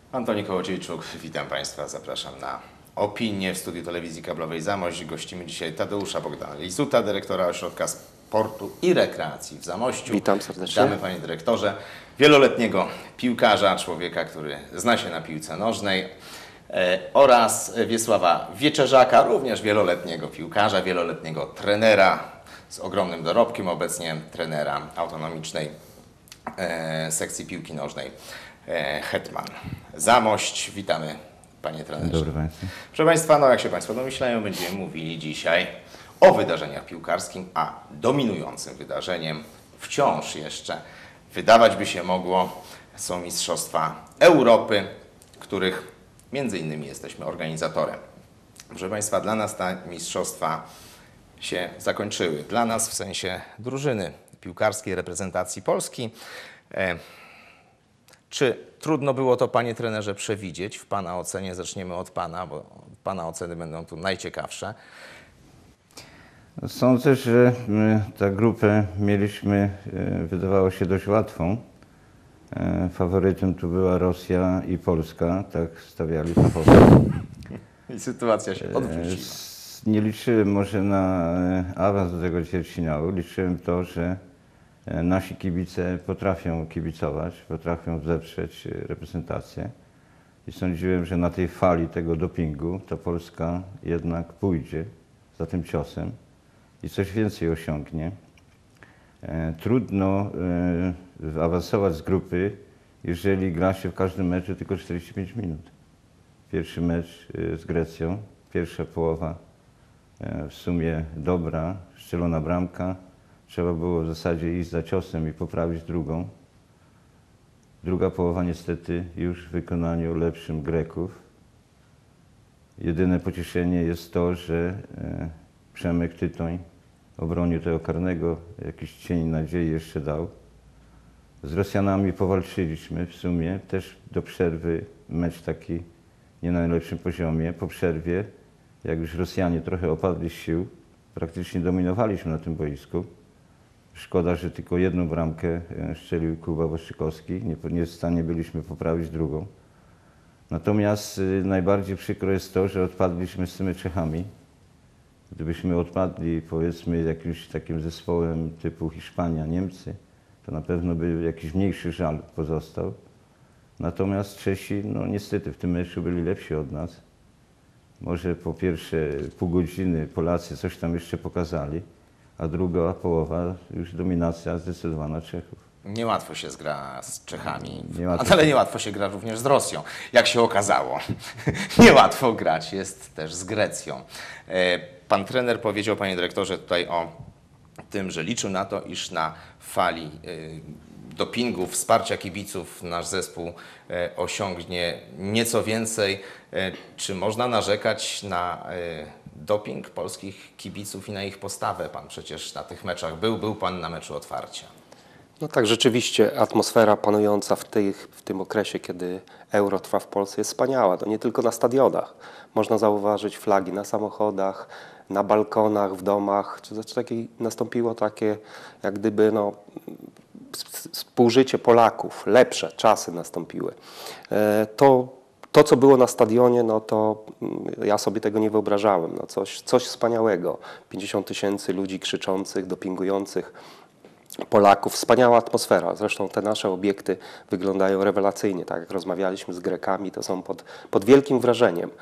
Antoni Kołodziejczuk, witam Państwa, zapraszam na opinię w studiu telewizji kablowej Zamość. Gościmy dzisiaj Tadeusza Bogdana-Lizuta, dyrektora Ośrodka Sportu i Rekreacji w Zamościu. Witam serdecznie. Witamy Panie Dyrektorze, wieloletniego piłkarza, człowieka, który zna się na piłce nożnej, oraz Wiesława Wieczerzaka, również wieloletniego piłkarza, wieloletniego trenera z ogromnym dorobkiem, obecnie trenera autonomicznej sekcji piłki nożnej Hetman Zamość. Witamy Panie trenerze. Dobry Państwu. Proszę Państwa, no jak się Państwo domyślają, będziemy mówili dzisiaj o wydarzeniach piłkarskich, a dominującym wydarzeniem wciąż jeszcze, wydawać by się mogło, są Mistrzostwa Europy, których między innymi jesteśmy organizatorem. Proszę Państwa, dla nas te mistrzostwa się zakończyły. Dla nas w sensie drużyny piłkarskiej, reprezentacji Polski. Czy trudno było to, Panie trenerze, przewidzieć? W Pana ocenie, zaczniemy od Pana, bo Pana oceny będą tu najciekawsze. Sądzę, że tę grupę mieliśmy, wydawało się, dość łatwą. Faworytem tu była Rosja i Polska, tak stawiali fachowie. I sytuacja się odwróciła. Nie liczyłem może na awans do tego ćwierćfinału. Liczyłem to, że nasi kibice potrafią kibicować, potrafią wesprzeć reprezentację. I sądziłem, że na tej fali tego dopingu ta Polska jednak pójdzie za tym ciosem i coś więcej osiągnie. Trudno awansować z grupy, jeżeli gra się w każdym meczu tylko 45 minut. Pierwszy mecz z Grecją, pierwsza połowa w sumie dobra, strzelona bramka. Trzeba było w zasadzie iść za ciosem i poprawić drugą. Druga połowa niestety już w wykonaniu lepszym Greków. Jedyne pocieszenie jest to, że Przemek Tytoń obronił tego karnego, jakiś cień nadziei jeszcze dał. Z Rosjanami powalczyliśmy w sumie, też do przerwy mecz taki nie na najlepszym poziomie. Po przerwie, jak już Rosjanie trochę opadli z sił, praktycznie dominowaliśmy na tym boisku. Szkoda, że tylko jedną bramkę strzelił Kuba Waszczykowski. Nie w stanie byliśmy poprawić drugą. Natomiast najbardziej przykro jest to, że odpadliśmy z tymi Czechami. Gdybyśmy odpadli, powiedzmy, jakimś takim zespołem typu Hiszpania, Niemcy, to na pewno by jakiś mniejszy żal pozostał. Natomiast Czesi, no niestety w tym meczu byli lepsi od nas. Może po pierwsze pół godziny Polacy coś tam jeszcze pokazali, a druga połowa już dominacja zdecydowana Czechów. Niełatwo się zgra z Czechami, Niełatwo. ale niełatwo się gra również z Rosją, jak się okazało. Niełatwo grać jest też z Grecją. Pan trener powiedział, Panie Dyrektorze, tutaj o tym, że liczył na to, iż na fali dopingu, wsparcia kibiców nasz zespół osiągnie nieco więcej. Czy można narzekać na doping polskich kibiców i na ich postawę? Pan przecież na tych meczach był Pan na meczu otwarcia. No tak, rzeczywiście atmosfera panująca w tym okresie, kiedy Euro trwa w Polsce, jest wspaniała. To nie tylko na stadionach. Można zauważyć flagi na samochodach, na balkonach, w domach. Nastąpiło takie, jak gdyby współżycie Polaków, lepsze czasy nastąpiły. To, co było na stadionie, no to ja sobie tego nie wyobrażałem. No coś wspaniałego. 50 000 ludzi krzyczących, dopingujących Polaków. Wspaniała atmosfera. Zresztą te nasze obiekty wyglądają rewelacyjnie. Tak jak rozmawialiśmy z Grekami, to są pod wielkim wrażeniem.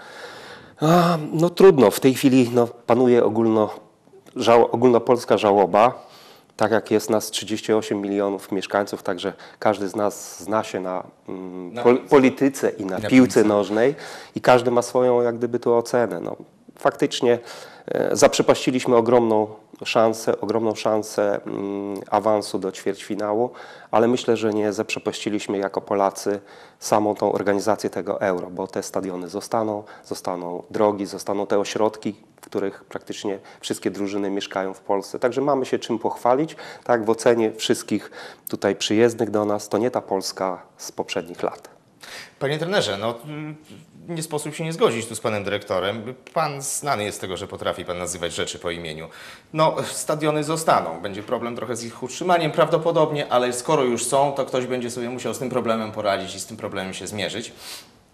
No trudno. W tej chwili panuje ogólnopolska żałoba. Tak jak jest nas 38 milionów mieszkańców, także każdy z nas zna się na polityce i na piłce nożnej i każdy ma swoją jak gdyby tu ocenę. No, faktycznie zaprzepaściliśmy ogromną szansę awansu do ćwierćfinału, ale myślę, że nie zaprzepaściliśmy jako Polacy samą tą organizację tego Euro, bo te stadiony zostaną drogi, zostaną te ośrodki, w których praktycznie wszystkie drużyny mieszkają w Polsce. Także mamy się czym pochwalić. Tak, w ocenie wszystkich tutaj przyjezdnych do nas to nie ta Polska z poprzednich lat. Panie trenerze, no nie sposób się nie zgodzić tu z panem dyrektorem. Pan znany jest z tego, że potrafi pan nazywać rzeczy po imieniu. No, stadiony zostaną. Będzie problem trochę z ich utrzymaniem prawdopodobnie, ale skoro już są, to ktoś będzie sobie musiał z tym problemem poradzić i z tym problemem się zmierzyć.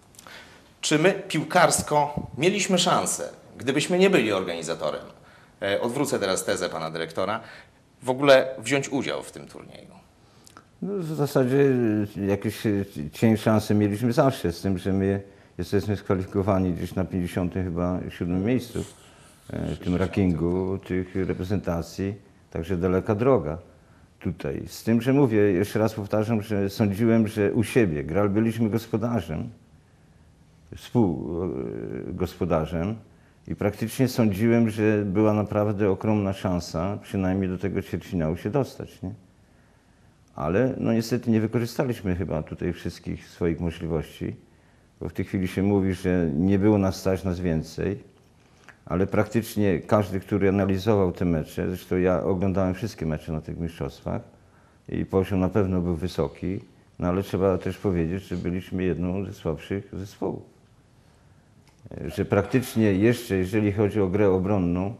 Czy my piłkarsko mieliśmy szansę, gdybyśmy nie byli organizatorem, odwrócę teraz tezę pana dyrektora, w ogóle wziąć udział w tym turnieju? No, w zasadzie jakieś cień szansy mieliśmy zawsze, z tym, że my jesteśmy skwalifikowani gdzieś na 57 miejscu w tym rankingu tych reprezentacji, także daleka droga tutaj. Z tym, że mówię, jeszcze raz powtarzam, że sądziłem, że u siebie byliśmy gospodarzem, współgospodarzem i praktycznie sądziłem, że była naprawdę ogromna szansa przynajmniej do tego ćwierćfinału się dostać, nie? Ale no niestety nie wykorzystaliśmy chyba tutaj wszystkich swoich możliwości, bo w tej chwili się mówi, że nie było nas stać nas więcej, ale praktycznie każdy, który analizował te mecze, zresztą ja oglądałem wszystkie mecze na tych mistrzostwach i poziom na pewno był wysoki, no ale trzeba też powiedzieć, że byliśmy jedną ze słabszych zespołów. Że praktycznie jeszcze, jeżeli chodzi o grę obronną,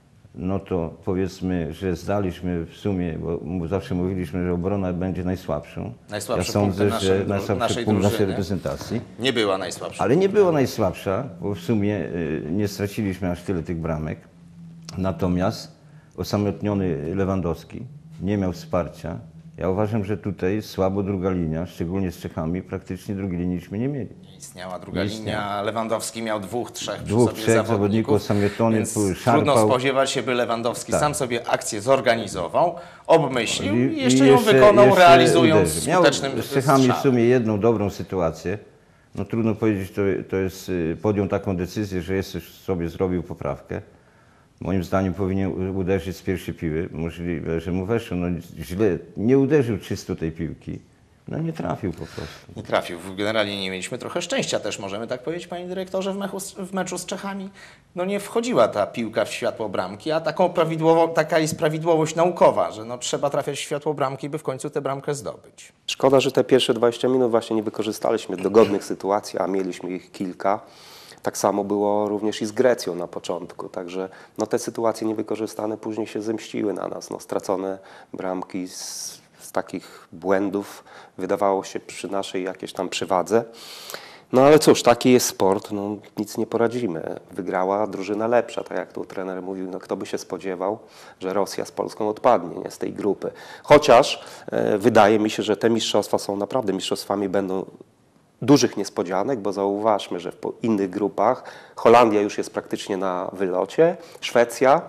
no to powiedzmy, że zdaliśmy w sumie, bo zawsze mówiliśmy, że obrona będzie najsłabszą. Najsłabszy ja sądzę, punkt że najsłabszy punkt naszej reprezentacji. Nie była najsłabsza. Ale nie była najsłabsza, bo w sumie nie straciliśmy aż tyle tych bramek. Natomiast osamotniony Lewandowski nie miał wsparcia. Ja uważam, że tutaj słabo druga linia, szczególnie z Czechami, praktycznie drugiej linii nie mieli. Nie istniała druga linia, Lewandowski miał dwóch, trzech zawodników osamotnionych, więc trudno spodziewać się, by Lewandowski sam sobie akcję zorganizował, obmyślił i jeszcze ją wykonał, realizując skutecznym miał z Czechami strzałem. w sumie jedną dobrą sytuację. No trudno powiedzieć, to jest, podjął taką decyzję, że jeszcze sobie zrobił poprawkę. Moim zdaniem powinien uderzyć z pierwszej piły. Możliwe, że mu weszło. No źle, nie uderzył czysto tej piłki. No nie trafił po prostu. Nie trafił. Generalnie nie mieliśmy trochę szczęścia też, możemy tak powiedzieć, panie dyrektorze, w meczu z Czechami. No nie wchodziła ta piłka w światło bramki, a taka jest prawidłowość naukowa, że no trzeba trafiać w światło bramki, by w końcu tę bramkę zdobyć. Szkoda, że te pierwsze 20 minut właśnie nie wykorzystaliśmy dogodnych sytuacji, a mieliśmy ich kilka. Tak samo było również i z Grecją na początku, także no, te sytuacje niewykorzystane później się zemściły na nas. No, stracone bramki z takich błędów wydawało się przy naszej jakiejś tam przewadze. No ale cóż, taki jest sport, no, nic nie poradzimy. Wygrała drużyna lepsza, tak jak tu trener mówił, no, kto by się spodziewał, że Rosja z Polską odpadnie, nie, z tej grupy. Chociaż wydaje mi się, że te mistrzostwa są naprawdę mistrzostwami, będą dużych niespodzianek, bo zauważmy, że w innych grupach Holandia już jest praktycznie na wylocie, Szwecja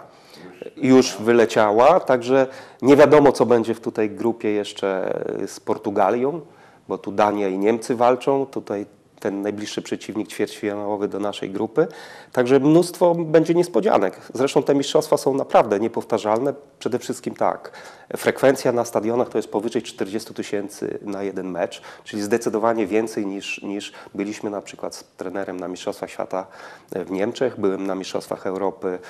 już wyleciała, także nie wiadomo, co będzie w tej grupie jeszcze z Portugalią, bo tu Dania i Niemcy walczą, tutaj ten najbliższy przeciwnik ćwierćfinałowy do naszej grupy. Także mnóstwo będzie niespodzianek. Zresztą te mistrzostwa są naprawdę niepowtarzalne. Przede wszystkim tak, frekwencja na stadionach to jest powyżej 40 000 na jeden mecz, czyli zdecydowanie więcej niż byliśmy na przykład z trenerem na Mistrzostwach Świata w Niemczech, byłem na Mistrzostwach Europy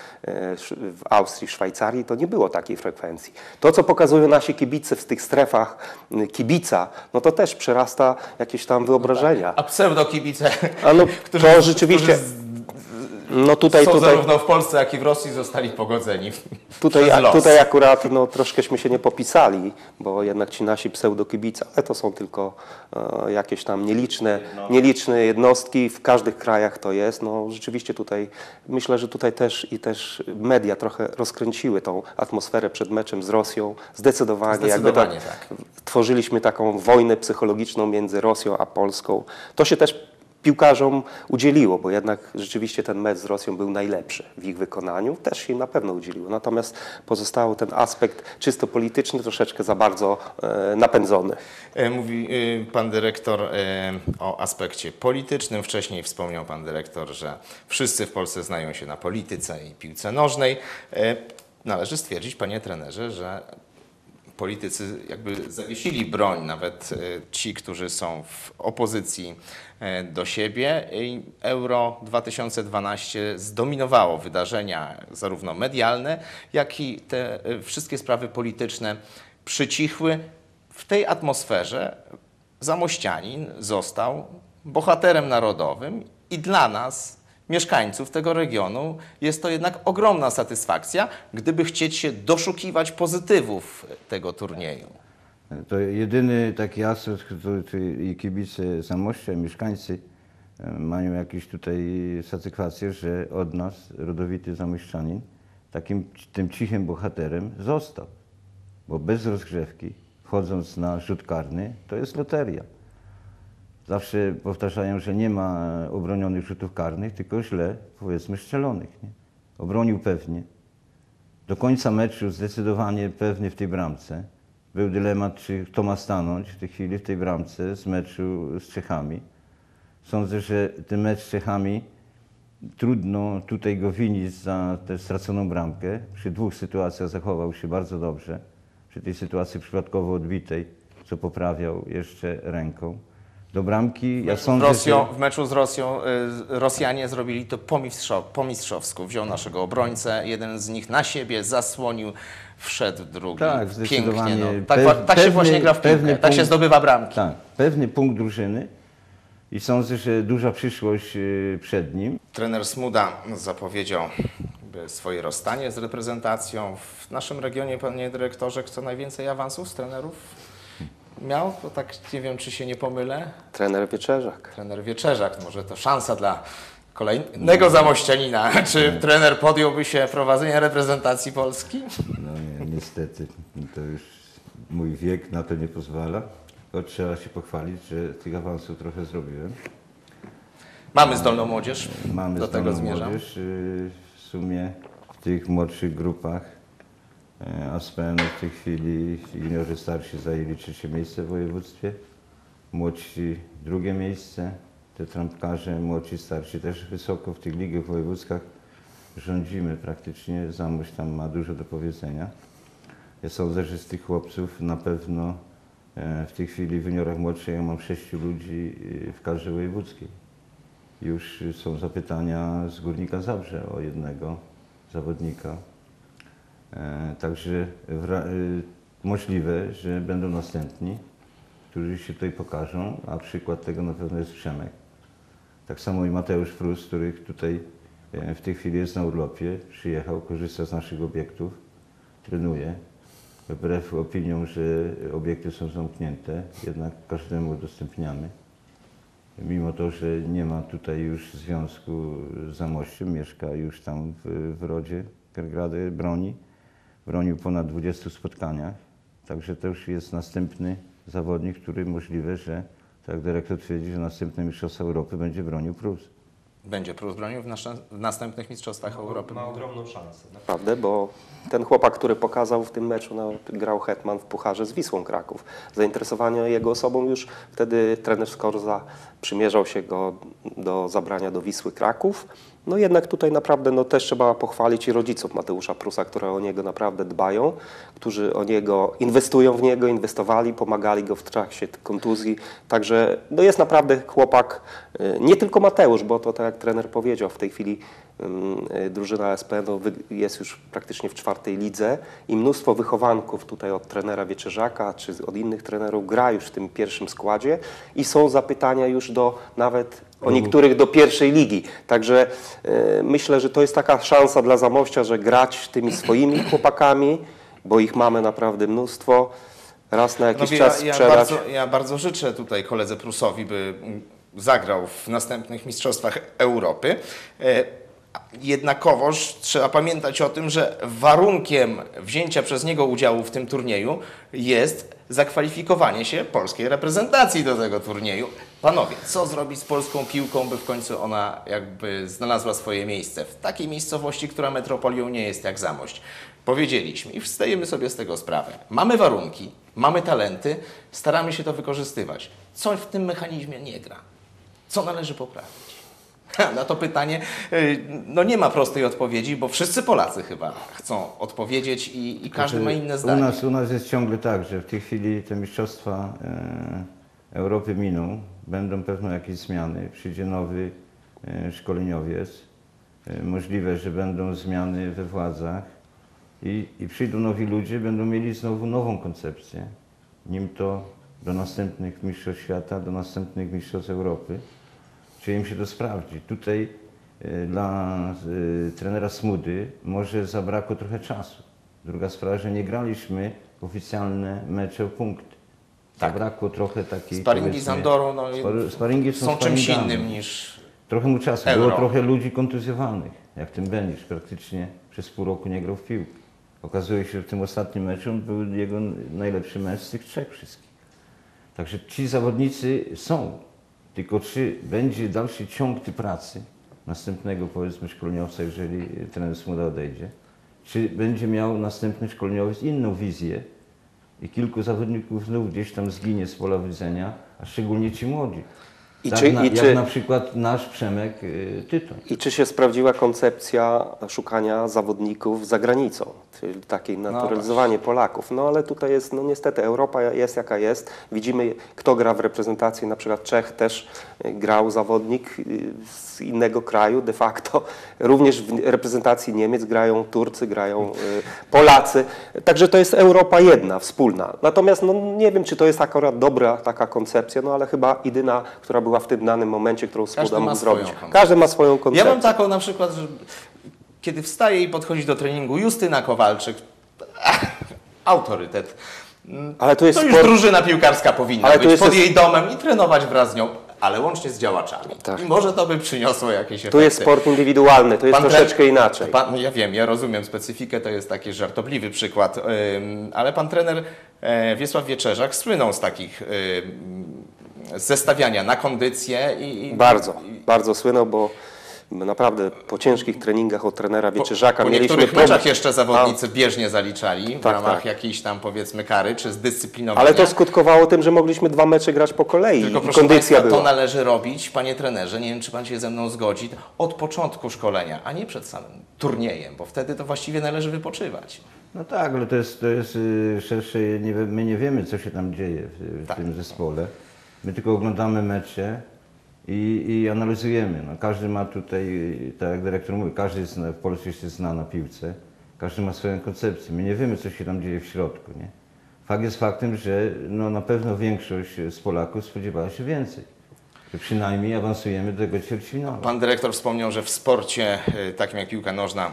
w Austrii, w Szwajcarii, to nie było takiej frekwencji. To, co pokazują nasi kibice w tych strefach kibica, no to też przerasta jakieś tam wyobrażenia. A pseudokibice, no, którzy, to rzeczywiście... którzy no tutaj zarówno w Polsce, jak i w Rosji zostali pogodzeni Tutaj akurat no, troszkęśmy się nie popisali, bo jednak ci nasi pseudokibice, ale to są tylko jakieś tam nieliczne jednostki, w każdych krajach to jest. No, rzeczywiście tutaj, myślę, że tutaj też media trochę rozkręciły tą atmosferę przed meczem z Rosją. Zdecydowanie jakby tak. Tworzyliśmy taką wojnę psychologiczną między Rosją a Polską. To się też piłkarzom udzieliło, bo jednak rzeczywiście ten mecz z Rosją był najlepszy w ich wykonaniu, też się im na pewno udzieliło. Natomiast pozostało ten aspekt czysto polityczny troszeczkę za bardzo napędzony. Mówi pan dyrektor o aspekcie politycznym. Wcześniej wspomniał pan dyrektor, że wszyscy w Polsce znają się na polityce i piłce nożnej. Należy stwierdzić, panie trenerze, że politycy jakby zawiesili broń, nawet ci, którzy są w opozycji do siebie. Euro 2012 zdominowało wydarzenia zarówno medialne, jak i te wszystkie sprawy polityczne przycichły. W tej atmosferze Zamościanin został bohaterem narodowym i dla nas, mieszkańców tego regionu, jest to jednak ogromna satysfakcja, gdyby chcieć się doszukiwać pozytywów tego turnieju. To jedyny taki aspekt, który i kibice Zamościa, i mieszkańcy mają jakieś tutaj satysfakcję, że od nas rodowity zamojszczanin tym cichym bohaterem został. Bo bez rozgrzewki, wchodząc na rzut karny, to jest loteria. Zawsze powtarzają, że nie ma obronionych rzutów karnych, tylko źle, powiedzmy, strzelonych. Nie? Obronił pewnie. Do końca meczu zdecydowanie pewny w tej bramce. Był dylemat, czy kto ma stanąć w tej chwili w tej bramce z meczu z Czechami. Sądzę, że ten mecz z Czechami trudno tutaj go winić za tę straconą bramkę. Przy 2 sytuacjach zachował się bardzo dobrze. Przy tej sytuacji przypadkowo odbitej, co poprawiał jeszcze ręką. Do bramki, ja sądzę, W meczu z Rosją Rosjanie zrobili to po mistrzowsku. Wziął naszego obrońcę, jeden z nich na siebie zasłonił, wszedł drugi. Tak, zdecydowanie. Pięknie. No. Tak się właśnie gra w piłkę, tak się zdobywa bramki. Tak, pewny punkt drużyny i sądzę, że duża przyszłość przed nim. Trener Smuda zapowiedział swoje rozstanie z reprezentacją. W naszym regionie, panie dyrektorze, kto najwięcej awansów z trenerów miał? To tak nie wiem, czy się nie pomylę. Trener Wieczerzak. Trener Wieczerzak, może to szansa dla kolejnego zamościanina. Czy trener podjąłby się prowadzenia reprezentacji Polski? No nie, niestety, to już mój wiek na to nie pozwala. To trzeba się pochwalić, że tych awansów trochę zrobiłem. Mamy zdolną młodzież, Mamy do tego zdolną zmierzam. młodzież. W sumie w tych młodszych grupach ASPN w tej chwili juniorzy starsi zajęli 3. miejsce w województwie, młodsi 2. miejsce, te trampkarze młodsi starsi też wysoko w tych ligach wojewódzkich rządzimy praktycznie, Zamość tam ma dużo do powiedzenia. Ja sądzę, że z tych chłopców na pewno w tej chwili w juniorach młodszych ja mam 6 ludzi w kadrze wojewódzkiej. Już są zapytania z Górnika Zabrze o jednego zawodnika. Także możliwe, że będą następni, którzy się tutaj pokażą, a przykład tego na pewno jest Przemek. Tak samo i Mateusz Prus, który tutaj w tej chwili jest na urlopie, przyjechał, korzysta z naszych obiektów, trenuje. Wbrew opiniom, że obiekty są zamknięte, jednak każdemu udostępniamy. Mimo to, że nie ma tutaj już związku z Zamościem, mieszka już tam w rodzie Kergrady, bronił ponad 20 spotkaniach. Także to już jest następny zawodnik, który możliwe, że tak jak dyrektor twierdzi, że następne Mistrzostwa Europy będzie bronił Prus. Będzie Prus bronił w następnych Mistrzostwach Europy. Ma ogromną szansę. Naprawdę, bo ten chłopak, który pokazał w tym meczu, grał hetman w Pucharze z Wisłą Kraków. Zainteresowanie jego osobą już wtedy trener Skorza przymierzał się go do zabrania do Wisły Kraków. No jednak tutaj naprawdę też trzeba pochwalić i rodziców Mateusza Prusa, które o niego naprawdę dbają, którzy o niego inwestują w niego, inwestowali, pomagali go w trakcie kontuzji. Także jest naprawdę chłopak, nie tylko Mateusz, bo to tak jak trener powiedział, w tej chwili drużyna SPN jest już praktycznie w 4. lidze i mnóstwo wychowanków tutaj od trenera Wieczerzaka czy od innych trenerów gra już w tym pierwszym składzie i są zapytania już nawet o niektórych do 1. ligi. Także myślę, że to jest taka szansa dla Zamościa, że grać tymi swoimi chłopakami, bo ich mamy naprawdę mnóstwo, raz na jakiś czas sprzedać. Ja bardzo życzę tutaj koledze Prusowi, by zagrał w następnych Mistrzostwach Europy. Jednakowoż trzeba pamiętać o tym, że warunkiem wzięcia przez niego udziału w tym turnieju jest zakwalifikowanie się polskiej reprezentacji do tego turnieju. Panowie, co zrobić z polską piłką, by w końcu ona jakby znalazła swoje miejsce w takiej miejscowości, która metropolią nie jest jak Zamość? Powiedzieliśmy i zdajemy sobie z tego sprawę. Mamy warunki, mamy talenty, staramy się to wykorzystywać. Co w tym mechanizmie nie gra? Co należy poprawić? Na to pytanie nie ma prostej odpowiedzi, bo wszyscy Polacy chyba chcą odpowiedzieć i każdy ma inne zdanie. U nas jest ciągle tak, że w tej chwili te mistrzostwa Europy miną, będą pewno jakieś zmiany, przyjdzie nowy szkoleniowiec, możliwe, że będą zmiany we władzach i przyjdą nowi ludzie, będą mieli znowu nową koncepcję, nim to do następnych mistrzostw świata, do następnych mistrzostw Europy. Czy im się to sprawdzi? Tutaj dla trenera Smudy może zabrakło trochę czasu. Druga sprawa, że nie graliśmy oficjalne mecze o punkty. Zabrakło trochę takiej... Sparingi z Andorą sparingi są czymś innym niż Trochę mu czasu. Euro. Było trochę ludzi kontuzjowanych, jak ten Benisz. Praktycznie przez pół roku nie grał w piłkę. Okazuje się, że w tym ostatnim meczu on był jego najlepszy mecz z tych trzech wszystkich. Także ci zawodnicy są. Tylko czy będzie dalszy ciąg tej pracy następnego, powiedzmy, szkoleniowca, jeżeli trener Smuda odejdzie, czy będzie miał następny szkoleniowiec inną wizję i kilku zawodników znów gdzieś tam zginie z pola widzenia, a szczególnie ci młodzi. Jak na przykład nasz Przemek Tytoń. I czy się sprawdziła koncepcja szukania zawodników za granicą, czyli takie naturalizowanie Polaków? No ale tutaj jest, no niestety Europa jest jaka jest. Widzimy, kto gra w reprezentacji, na przykład Czech też grał zawodnik z innego kraju de facto. Również w reprezentacji Niemiec grają Turcy, grają Polacy. Także to jest Europa jedna, wspólna. Natomiast no, nie wiem, czy to jest akurat dobra taka koncepcja, no ale chyba jedyna, która była w tym danym momencie, którą Smuda mógł zrobić. Każdy ma swoją koncepcję. Ja mam taką na przykład, że kiedy wstaje i podchodzi do treningu Justyna Kowalczyk, autorytet. Ale to jest już sport... drużyna piłkarska powinna Ale być pod jej domem i trenować wraz z nią, ale łącznie z działaczami. Tak. I może to by przyniosło jakieś efekty. Tu jest sport indywidualny, to jest troszeczkę inaczej. Ja wiem, ja rozumiem specyfikę, to jest taki żartobliwy przykład, ale pan trener Wiesław Wieczerzak słynął z takich zestawiania na kondycję Bardzo słynął, bo naprawdę po ciężkich treningach od trenera Wieczerzaka po mieliśmy niektórych meczach jeszcze zawodnicy bieżnie zaliczali w Tak, ramach tak. jakiejś tam powiedzmy kary czy zdyscyplinowania. Ale to skutkowało tym, że mogliśmy 2 mecze grać po kolei Tylko i proszę kondycja Państwa, była. to należy robić, panie trenerze, nie wiem czy pan się ze mną zgodzi, od początku szkolenia, a nie przed samym turniejem, bo wtedy to właściwie należy wypoczywać. No tak, ale to jest szersze, my nie wiemy, co się tam dzieje w tym zespole. My tylko oglądamy mecze i analizujemy. No, każdy ma tutaj, tak jak dyrektor mówi, każdy w Polsce się zna na piłce, każdy ma swoją koncepcję. My nie wiemy, co się tam dzieje w środku. Nie? Fakt jest faktem, że no, na pewno większość z Polaków spodziewała się więcej. Że przynajmniej awansujemy do tego ćwierćfinału. Pan dyrektor wspomniał, że w sporcie takim jak piłka nożna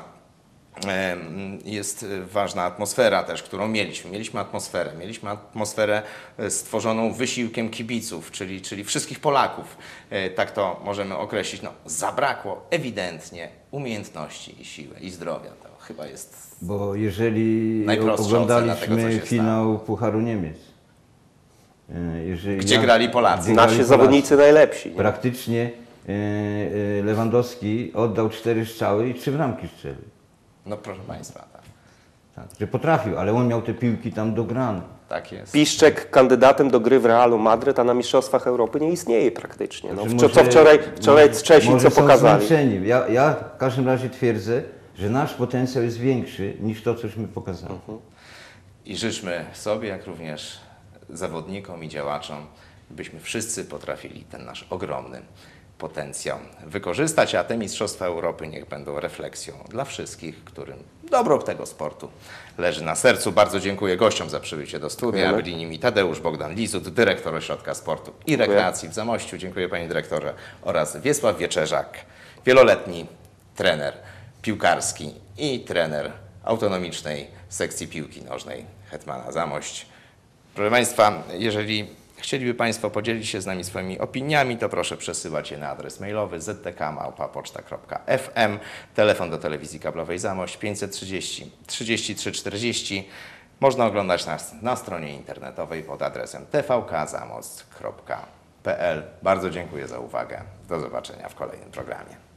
jest ważna atmosfera też, którą mieliśmy. Mieliśmy atmosferę stworzoną wysiłkiem kibiców, czyli wszystkich Polaków. Tak to możemy określić. No, zabrakło ewidentnie umiejętności i siły i zdrowia. To chyba jest Bo jeżeli najprostsza ocena tego, co oglądaliśmy się finał Pucharu Niemiec, gdzie grali Polacy. Nasi zawodnicy najlepsi. Nie? Praktycznie Lewandowski oddał 4 strzały i 3 bramki strzelił. No proszę Państwa, tak. Tak, że potrafił, ale on miał te piłki tam dograne. Tak jest. Piszczek kandydatem do gry w Realu Madryt, a na Mistrzostwach Europy nie istnieje praktycznie. No, Może- co wczoraj Czesi może co są pokazali. zmęczeni. Ja w każdym razie twierdzę, że nasz potencjał jest większy niż to, cośmy pokazali. I życzmy sobie, jak również zawodnikom i działaczom, byśmy wszyscy potrafili ten nasz ogromny potencjał wykorzystać, a te Mistrzostwa Europy niech będą refleksją dla wszystkich, którym dobro tego sportu leży na sercu. Bardzo dziękuję gościom za przybycie do studia. Byli nimi Tadeusz Bogdan Lizut, dyrektor Ośrodka Sportu i Rekreacji w Zamościu. Dziękuję panie dyrektorze. Oraz Wiesław Wieczerzak, wieloletni trener piłkarski i trener autonomicznej sekcji piłki nożnej Hetmana Zamość. Proszę Państwa, jeżeli chcieliby Państwo podzielić się z nami swoimi opiniami, to proszę przesyłać je na adres mailowy ztk@poczta.fm, telefon do telewizji kablowej Zamość 530 33 40. Można oglądać nas na stronie internetowej pod adresem tvkzamost.pl. Bardzo dziękuję za uwagę. Do zobaczenia w kolejnym programie.